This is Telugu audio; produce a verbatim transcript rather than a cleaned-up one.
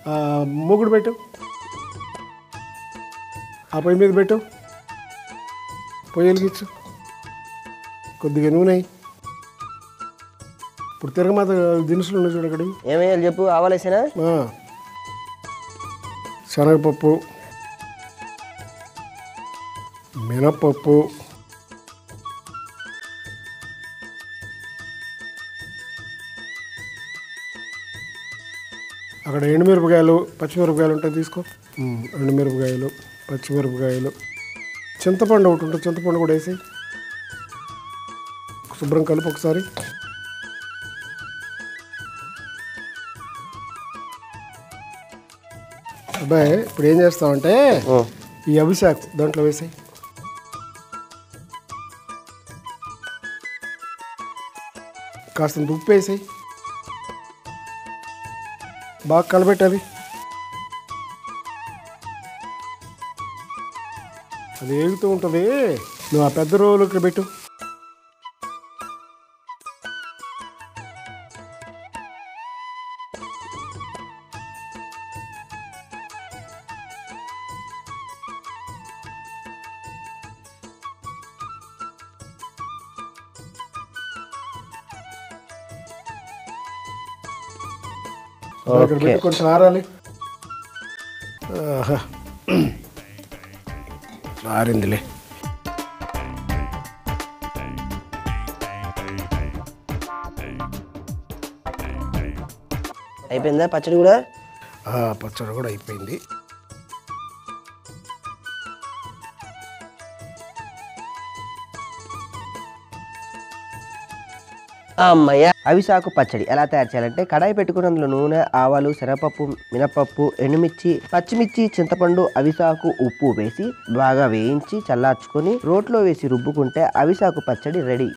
మూగుడు పెట్టు, ఆ పొయ్యి మీద పెట్టు, పొయ్యి వెలిగించు, కొద్దిగా నూనె. ఇప్పుడు తిరగమాత దినుసులు ఉన్నాయి చూడ, అక్కడ ఏమేయాలి చెప్పు. ఆవాలేసేనా? శనగపప్పు, మినప్పప్పు, అక్కడ ఎండుమిరపకాయలు పచ్చిమిరపకాయలు ఉంటాయి తీసుకో. ఎండుమిరపకాయలు పచ్చిమిరపకాయలు, చింతపండు ఒకటి ఉంటుంది, చింతపండు కూడా వేసి శుభ్రం కలుపు ఒకసారి. అబ్బాయి ఇప్పుడు ఏం చేస్తామంటే ఈ అభిషేక్ దాంట్లో వేసాయి, కాస్తంత ఉప్పు వేసాయి, బాగా కలబెట్టాలి. అది ఏగుతూ ఉంటుంది, నువ్వు ఆ పెద్ద రోలు ఇక్కడ పెట్టు. ఇక్కడ పెట్టి కొంచెం ఆరాలి. ఆరిందిలే. అయిపోయిందా పచ్చడి కూడా? పచ్చడి కూడా అయిపోయింది. అమ్మయ్య. అవిసాకు పచ్చడి ఎలా తయారు చేయాలంటే కడాయి పెట్టుకుని అందులో నూనె, ఆవాలు, శనగపప్పు, మినపప్పు, ఎండుమిర్చి, పచ్చిమిర్చి, చింతపండు, అవిసాకు, ఉప్పు వేసి బాగా వేయించి చల్లార్చుకొని రోట్లో వేసి రుబ్బుకుంటే అవిసాకు పచ్చడి రెడీ.